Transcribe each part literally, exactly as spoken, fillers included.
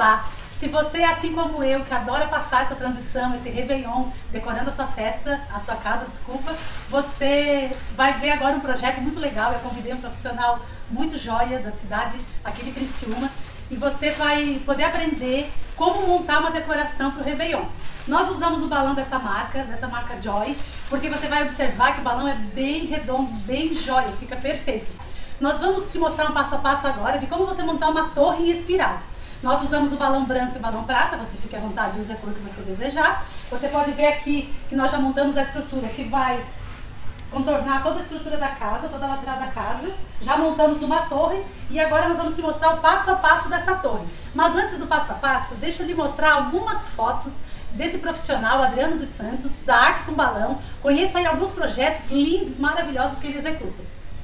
lá. Se você é assim como eu, que adora passar essa transição, esse Réveillon, decorando a sua festa, a sua casa, desculpa, você vai ver agora um projeto muito legal. Eu convidei um profissional muito joia da cidade, aqui de Criciúma, e você vai poder aprender como montar uma decoração para o Réveillon. Nós usamos o balão dessa marca, dessa marca Joy, porque você vai observar que o balão é bem redondo, bem joia, fica perfeito. Nós vamos te mostrar um passo a passo agora de como você montar uma torre em espiral. Nós usamos o balão branco e o balão prata, você fique à vontade, use a cor que você desejar. Você pode ver aqui que nós já montamos a estrutura que vai contornar toda a estrutura da casa, toda a lateral da casa. Já montamos uma torre e agora nós vamos te mostrar o passo a passo dessa torre. Mas antes do passo a passo, deixa eu lhe mostrar algumas fotos desse profissional, Adriano dos Santos, da Arte com Balão. Conheça aí alguns projetos lindos, maravilhosos que ele executa.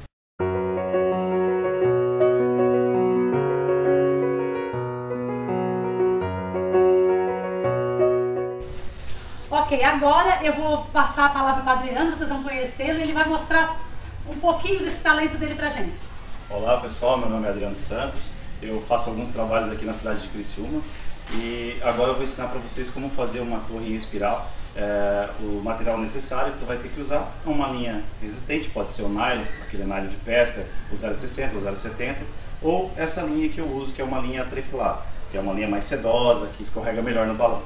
Ok, agora eu vou passar a palavra para o Adriano, vocês vão conhecê-lo e ele vai mostrar um pouquinho desse talento dele pra gente. Olá pessoal, meu nome é Adriano Santos, eu faço alguns trabalhos aqui na cidade de Criciúma e agora eu vou ensinar para vocês como fazer uma torre em espiral. É, o material necessário que tu vai ter que usar é uma linha resistente, pode ser o nylon, aquele nylon de pesca, o zero sessenta, o zero setenta, ou essa linha que eu uso, que é uma linha trefilada, que é uma linha mais sedosa, que escorrega melhor no balão.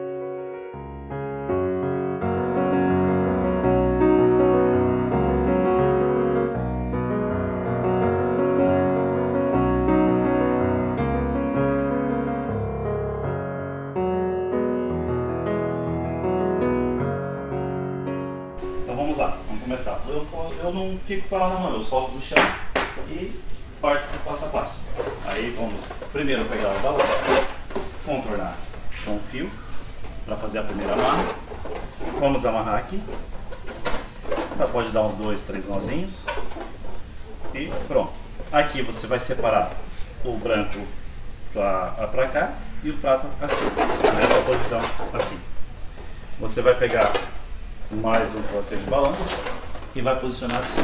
Vamos lá, vamos começar. Eu, eu não fico com ela na mão, eu solto do chão e parto para o passo a passo. Aí vamos primeiro pegar o balão, contornar com o fio para fazer a primeira amarra. Vamos amarrar aqui. Já pode dar uns dois, três nozinhos. E pronto. Aqui você vai separar o branco para cá e o prata assim, nessa posição assim. Você vai pegar mais um cluster de balões e vai posicionar assim,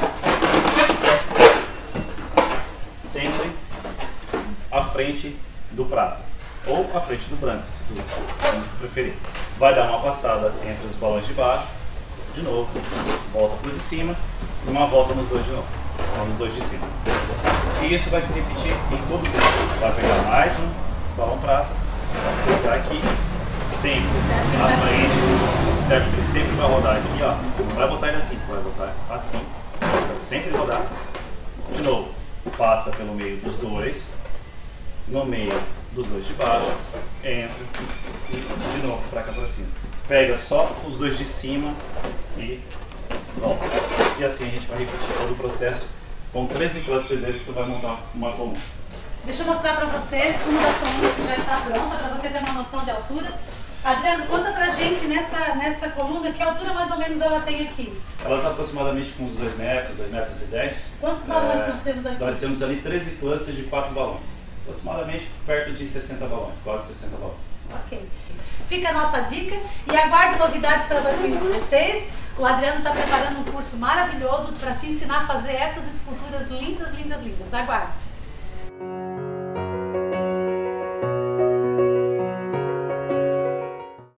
sempre à frente do prata ou à frente do branco, se tu preferir. Vai dar uma passada entre os balões de baixo, de novo, volta para o de cima e uma volta nos dois de novo, são os dois de cima. E isso vai se repetir em todos eles. Vai pegar mais um balão prata, vai colocar aqui, sempre à frente. Certo que ele sempre vai rodar aqui, ó. Não vai botar ele assim, tu vai botar assim. Vai sempre rodar. De novo, passa pelo meio dos dois, no meio dos dois de baixo, entra e de novo pra cá pra cima. Pega só os dois de cima e volta. E assim a gente vai repetir todo o processo. Com treze clusters desses tu vai montar uma coluna. Deixa eu mostrar pra vocês uma das colunas que já está pronta, pra você ter uma noção de altura. Adriano, conta pra gente nessa, nessa coluna, que altura mais ou menos ela tem aqui? Ela está aproximadamente com uns dois metros, dois metros e dez. Quantos balões é, nós temos aqui? Nós temos ali treze clusters de quatro balões. Aproximadamente perto de sessenta balões, quase sessenta balões. Ok. Fica a nossa dica e aguarde novidades para dois mil e dezesseis. O Adriano está preparando um curso maravilhoso para te ensinar a fazer essas esculturas lindas, lindas, lindas. Aguarde!